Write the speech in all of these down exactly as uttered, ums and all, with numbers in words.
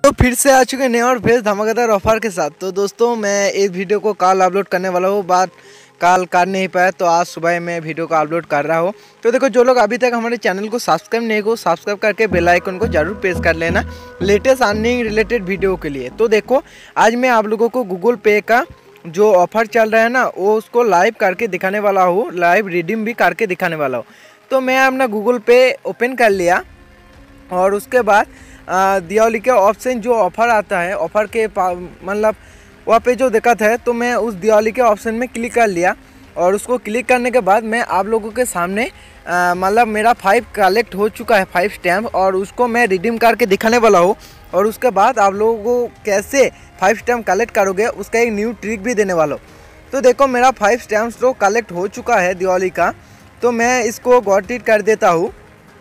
तो फिर से आ चुके नए और फिर धमाकेदार ऑफर के साथ। तो दोस्तों मैं इस वीडियो को कल अपलोड करने वाला हूँ, बात कल कर नहीं पाया तो आज सुबह मैं वीडियो को अपलोड कर रहा हूँ। तो देखो, जो लोग अभी तक हमारे चैनल को सब्सक्राइब नहीं को सब्सक्राइब करके बेल आइकन को जरूर प्रेस कर लेना लेटेस्ट अर्निंग रिलेटेड वीडियो के लिए। तो देखो, आज मैं आप लोगों को गूगल पे का जो ऑफर चल रहा है ना, वो उसको लाइव करके दिखाने वाला हूँ, लाइव रिडीम भी करके दिखाने वाला हूँ। तो मैं अपना गूगल पे ओपन कर लिया और उसके बाद दिवाली के ऑप्शन जो ऑफ़र आता है, ऑफ़र के मतलब वहाँ पे जो दिक्कत है, तो मैं उस दिवाली के ऑप्शन में क्लिक कर लिया और उसको क्लिक करने के बाद मैं आप लोगों के सामने मतलब मेरा फाइव कलेक्ट हो चुका है, फाइव स्टैम्प, और उसको मैं रिडीम करके दिखाने वाला हूँ। और उसके बाद आप लोगों को कैसे फाइव स्टैम्प कलेक्ट करोगे उसका एक न्यू ट्रिक भी देने वाला हूँ। तो देखो, मेरा फाइव स्टैम्प तो कलेक्ट हो चुका है दिवाली का, तो मैं इसको गॉट इट कर देता हूँ।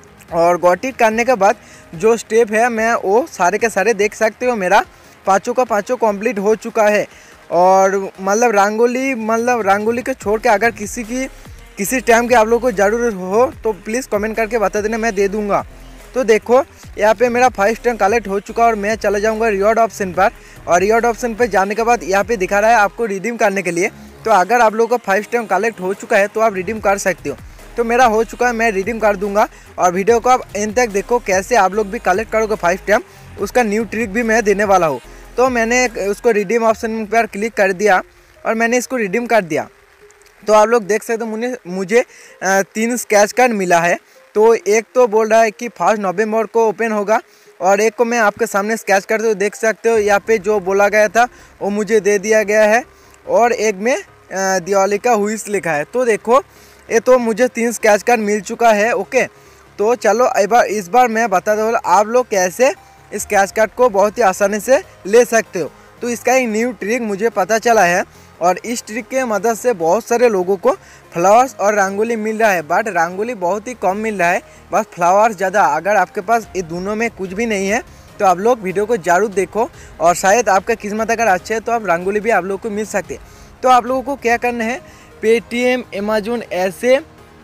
और गॉट इट करने के बाद जो स्टेप है मैं वो सारे के सारे देख सकते हो, मेरा पाँचों का पाँचों कंप्लीट हो चुका है। और मतलब रंगोली मतलब रंगोली के छोड़ के अगर किसी की किसी टाइम की आप लोगों को ज़रूरत हो तो प्लीज़ कमेंट करके बता देना, मैं दे दूंगा। तो देखो, यहाँ पे मेरा फाइव स्टैम्प कलेक्ट हो चुका और मैं चला जाऊँगा रिवॉर्ड ऑप्शन पर। और रिवॉर्ड ऑप्शन पर जाने के बाद यहाँ पे दिखा रहा है आपको रिडीम करने के लिए। तो अगर आप लोगों का फाइव स्टैम्प कलेक्ट हो चुका है तो आप रिडीम कर सकते हो। तो मेरा हो चुका है, मैं रिडीम कर दूंगा। और वीडियो को आप एंड तक देखो, कैसे आप लोग भी कलेक्ट करोगे फाइव स्टैम्प, उसका न्यू ट्रिक भी मैं देने वाला हूँ। तो मैंने उसको रिडीम ऑप्शन पर क्लिक कर दिया और मैंने इसको रिडीम कर दिया। तो आप लोग देख सकते हो, मुझे मुझे तीन स्क्रैच कार्ड मिला है। तो एक तो बोल रहा है कि फर्स्ट नवंबर को ओपन होगा, और एक को मैं आपके सामने स्क्रैच कार्ड तो देख सकते हो, यहाँ पे जो बोला गया था वो मुझे दे दिया गया है। और एक में दिवाली का हुईस लिखा है। तो देखो, ये तो मुझे तीन स्क्रैच कार्ड मिल चुका है। ओके, तो चलो एक बार इस बार मैं बता दूँ आप लोग कैसे इस स्क्रैच कार्ड को बहुत ही आसानी से ले सकते हो। तो इसका एक न्यू ट्रिक मुझे पता चला है, और इस ट्रिक के मदद से बहुत सारे लोगों को फ्लावर्स और रंगोली मिल रहा है। बट रंगोली बहुत ही कम मिल रहा है, बस फ्लावर्स ज़्यादा। अगर आपके पास ये दोनों में कुछ भी नहीं है तो आप लोग वीडियो को ज़रूर देखो, और शायद आपका किस्मत अगर अच्छे है तो आप रंगोली भी आप लोग को मिल सकते। तो आप लोगों को क्या करना है, पेटीएम, अमेजोन ऐसे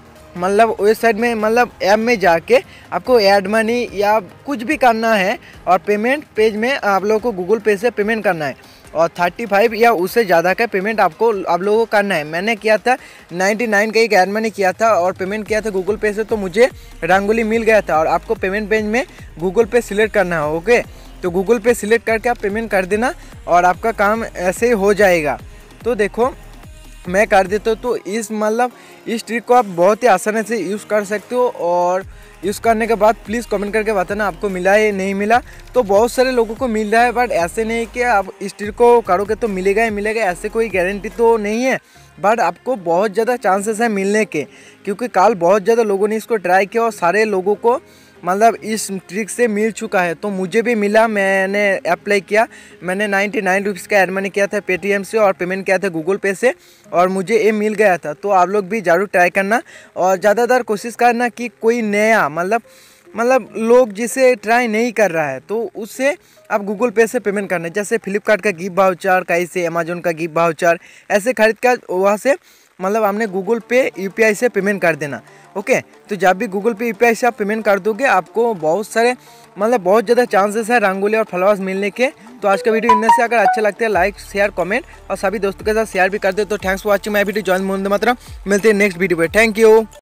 मतलब वेबसाइट में मतलब ऐप में जाके आपको ऐड मनी या कुछ भी करना है, और पेमेंट पेज में आप लोगों को गूगल पे से पेमेंट करना है। और थर्टी फाइव या उससे ज़्यादा का पेमेंट आपको आप लोगों को करना है। मैंने किया था नाइन्टी नाइन का एक ऐड मनी किया था और पेमेंट किया था गूगल पे से, तो मुझे रंगोली मिल गया था। और आपको पेमेंट पेज में गूगल पे सिलेक्ट करना है। ओके, तो गूगल पे सिलेक्ट करके आप पेमेंट कर देना और आपका काम ऐसे ही हो जाएगा। तो देखो, मैं कर देता हूँ। तो इस मतलब इस ट्रिक को आप बहुत ही आसानी से यूज़ कर सकते हो। और यूज़ करने के बाद प्लीज़ कमेंट करके बताना आपको मिला है नहीं मिला। तो बहुत सारे लोगों को मिल रहा है, बट ऐसे नहीं कि आप इस ट्रिक को करोगे तो मिलेगा ही मिलेगा, ऐसे कोई गारंटी तो नहीं है। बट आपको बहुत ज़्यादा चांसेस हैं मिलने के, क्योंकि कल बहुत ज़्यादा लोगों ने इसको ट्राई किया और सारे लोगों को मतलब इस ट्रिक से मिल चुका है। तो मुझे भी मिला, मैंने अप्लाई किया। मैंने नाइन्टी नाइन रुपीज़ का एड मनी किया था पेटीएम से और पेमेंट किया था गूगल पे से, और मुझे ये मिल गया था। तो आप लोग भी ज़रूर ट्राई करना और ज़्यादातर कोशिश करना कि कोई नया मतलब मतलब लोग जिसे ट्राई नहीं कर रहा है तो उससे आप गूगल पे से पेमेंट करना। जैसे फ्लिपकार्ट का गिफ्ट वाउचर, कहीं से अमेजोन का गिफ्ट वाउचर, ऐसे खरीद कर वहाँ से मतलब हमने गूगल पे यूपीआई से पेमेंट कर देना। ओके, तो जब भी गूगल पे यूपीआई से आप पेमेंट कर दोगे, आपको बहुत सारे मतलब बहुत ज़्यादा चांसेस है रंगोली और फ्लावर्स मिलने के। तो आज का वीडियो इनमें से अगर अच्छा लगता है लाइक शेयर कमेंट और सभी दोस्तों के साथ शेयर भी कर दे। तो thanks for watching my video. Join Vande Mataram. मिलते हैं नेक्स्ट वीडियो पे। Thank you.